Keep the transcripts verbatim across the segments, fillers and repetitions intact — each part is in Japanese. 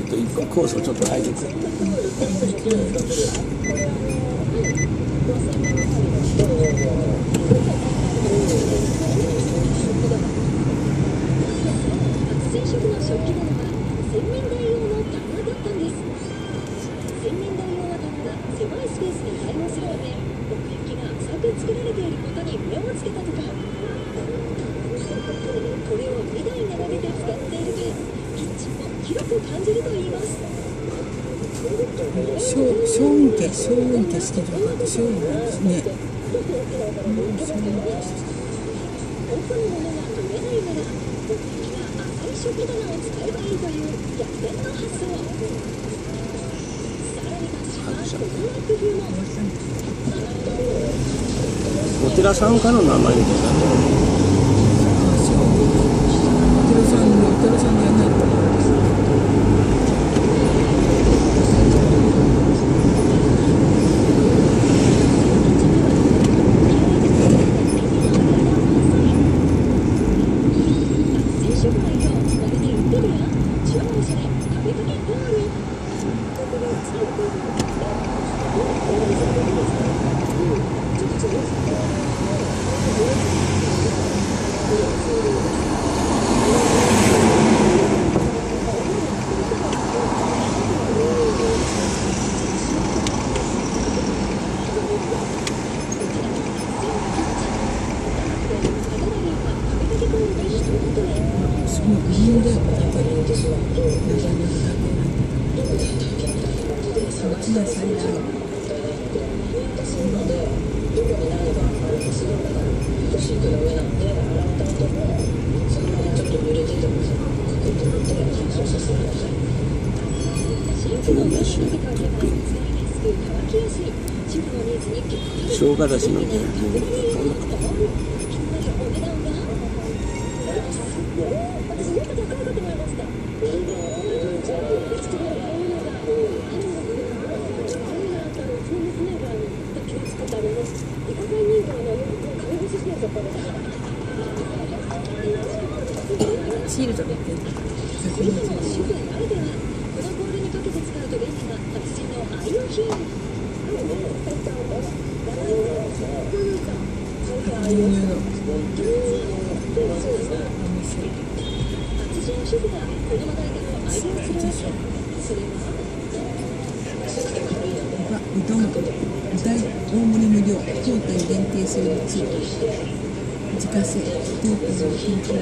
っと一個コースをちょっと変えてくる。 小運家、小運家式場があって、小運家ですね。 お寺さんからの名前みたいな。お寺さんのお寺さんじゃない。 生姜だしのね。 シールドでってうどん大大盛り無料当店限定する地域自家製当店の天ぷら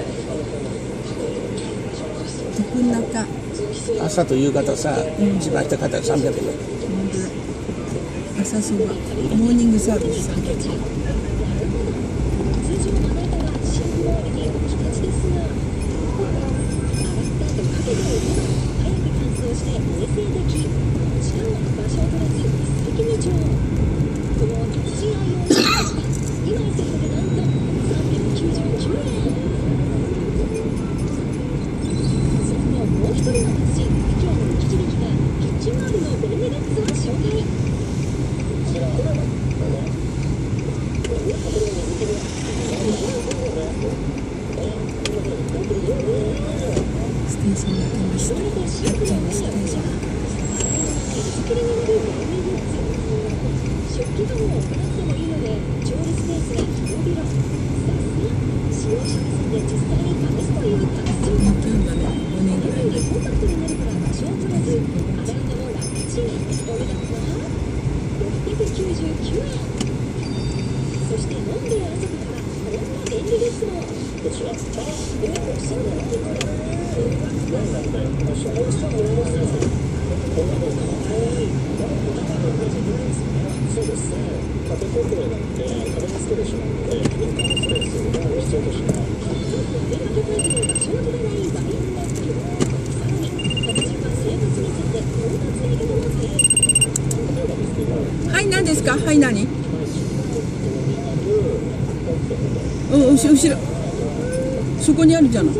徳中朝と夕方さ、一番下方さんびゃくえん。 朝そばモーニングサービスさんびゃくえん。はい何ですか。はい何。うん、後ろ後ろそこにあるじゃない。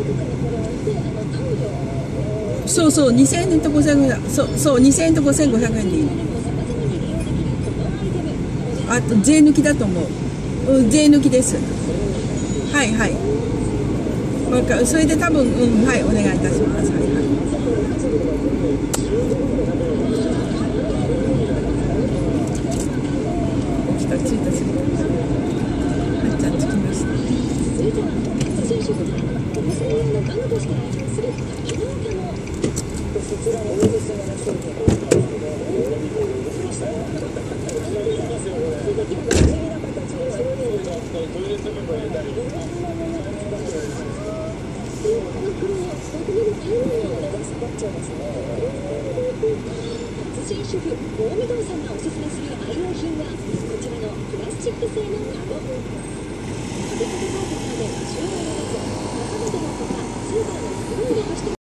そうそうにせんえんとごせんごひゃくえん。そうそうにせんえんとごせんごひゃくえんでいいの。あと税抜きだと思う。うん、税抜きです。はいはい。わかそれで多分うんはいお願いいたします。はいはい。 来た、着いた、着いた。はっちゃん着きました。 続いては発電食がお店用のガムとして愛用する多機能化も。そちらのおすすめの商品を使って達人主婦大御堂さんがおすすめする愛用品はこちらのプラスチック製のカゴ。食べかけパーティーまで収納がつ中本のほかスーパーの袋入れとして